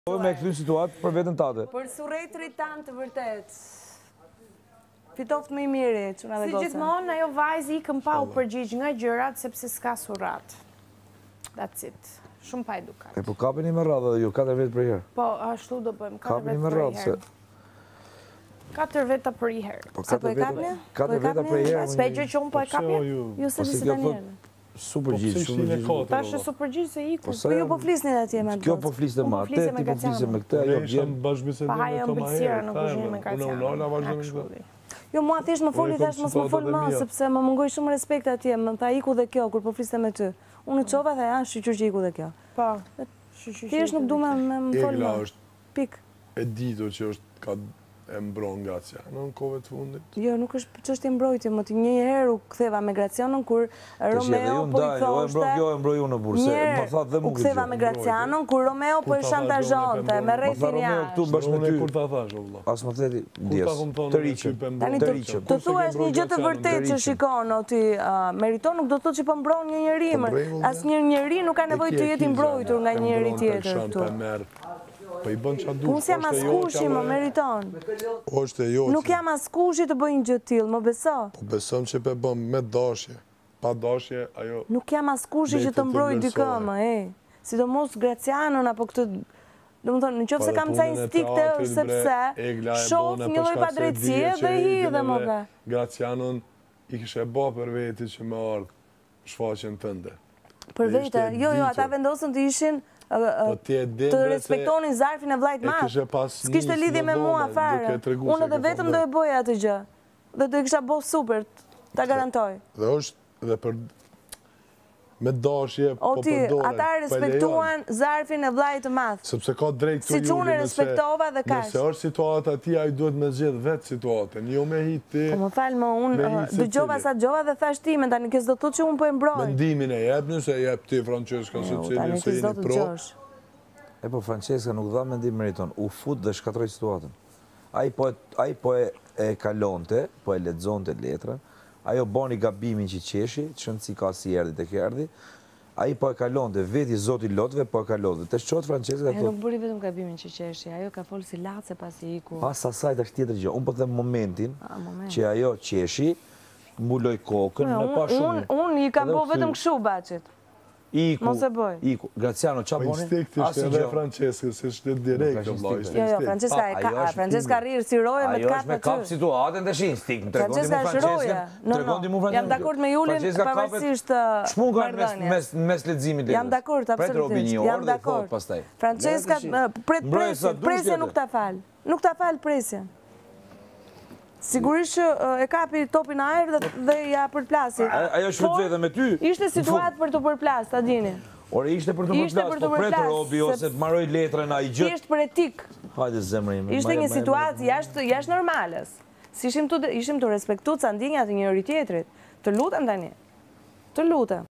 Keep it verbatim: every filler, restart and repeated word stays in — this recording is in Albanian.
Me këtë situatë për vetën tate. Për surretrit tanë të vërtet. Fitoft më i miri, çuna dhe goca. Si gjithmonë, ajo vajzë ikën pa u përgjigj nga gjërat sepse s'ka surrat. That's it. Shumë pa edukat. E po kapeni me radhë dhe ju, katër vetë për i herë. Po, ashtu do bëjmë, katër Kapeni vetë me për i radhë, herë. Katër veta për i herë. Po Sa po katër e veta, kapni? katër veta për i herë. S'pe gjë që unë po e kapja? Ju se Po si disi kjo të thot, njerë. super gjithë, super gjithë. Ta është su përgjigj se iku. Po sa Po ju po flisni atje me Kjo po fliste me atë, ti po fliste me këtë, ajo bjen. Pa haja mbëlsira në kuzhinë me Graciano. Jo, mua thjesht më foli thash mos më fol më, sepse më mungoi shumë respekt atje, më tha iku dhe kjo kur po fliste me ty. Unë çova tha, ja, shqyr që iku dhe kjo. Po. Thjesht nuk du me më fol Egla më. është Pik. e ditur që është ka e mbron Graciano në kohëve të fundit. Jo, nuk është çështje mbrojtje, më të një herë u ktheva me Gracianon kur Romeo po i thoshte. Jo, e mbroj unë burse. Më tha dhe U mua. ktheva me Gracianon kur Romeo po i shantazhonte me rrethin Romeo jashtë. këtu bashkë me ty. Kur ta thash o vëlla. As më theti, ndjes. Të riqëm. Tani Të të, riqëm. të thuash një gjë të vërtetë që shikon o ti uh, meriton, nuk do të thotë që po mbron një njeri, asnjë njeri nuk ka nevojë të jetë i mbrojtur nga një njeri tjetër këtu. Po i bën çfarë duhet. Unë jam askushi, më meriton. Është e jo. Nuk jam askushi të bëj një gjë tillë, më beso. Po besojmë që pe bëm me dashje. Pa dashje ajo. Nuk jam askushi që të mbroj dy këmbë, e. Sidomos Gracianon apo këtë. Domethënë, nëse kam ca instikte është sepse shoh një lloj padrejtësie dhe hidhe më ka. Gracianon i kishte bë për veti që më ardh shfaqjen tënde. Për vete, jo, jo, ata vendosën të ishin të respektonin zarfin e vllajt madh. S'kishte lidhje me mua fare. Unë edhe vetëm do e bëja atë gjë. Dhe do e kisha bërë super, ta garantoj. Dhe është dhe për me dashje po përdoret. Oti, ata respektuan zarfin e vllajt të madh. Sepse ka drejt këtu. Siç unë respektova dhe kaq. Nëse është situata ti, ai duhet me zgjedh vetë situatën, jo me hit ti. Po më fal më, unë dëgjova sa dëgjova dhe thash ti, tani kjo s'do të thotë që unë po e mbroj. Mendimin e jep nëse e jep ti Francesca se cili se jeni pro. E po Francesca nuk dha mendim meriton, u fut dhe shkatroi situatën. Ai po ai po e kalonte, po e lexonte letrën. Ajo bani gabimin që qeshi, që në si ka si erdi të kërdi, aji po e kalonte, veti zoti lotve po e kalonte. Të shqotë Francesca... Ajo nuk bëri vetëm gabimin që qeshi, ajo ka folë si lace pas i iku. Pas asaj të është tjetër gjë, unë po them momentin që ajo qeshi, mbuloj kokën në pa shumë... Unë i kam po vetëm këshu bacit. Iku, mos e bëj. Iku, Graciano, qa boni? Po instikti ishte edhe Francesca, se ishte direkt o vlla, ishte Jo, jo, Francesca e ka, Francesca rrirë si roje me të kapë aty. Ajo është me kapë situatën dhe shi instinkt, më tregondi mu Francesca, tregondi mu Francesca. Jam dakord me Julin, pavarësisht marrëdhënies. Mes mes leximit letrës. Jam dakord, absolutisht. Jam dakord. Francesca pret presje, presje nuk ta fal. Nuk ta fal presjen. Sigurisht që e kapi topin aer dhe ja përplasi. Ajo shfryt vetë me ty. Ishte situatë për të përplas, ta dini. Ore, ishte për të përplas, po pretë robi ose të maroj letrën a i gjët. Ishte për etik. Hajde zemrim. Ishte një situatë jashtë normales. Si ishim të respektu ca ndjenjat e njëri tjetrit. Të lutem tani. Të lutem.